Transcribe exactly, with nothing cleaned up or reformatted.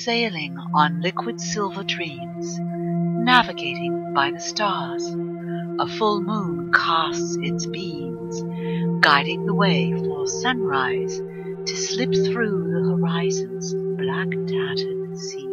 sailing on liquid silver dreams, navigating by the stars. A full moon casts its beams, guiding the way for sunrise to slip through the horizon's black tattered sea.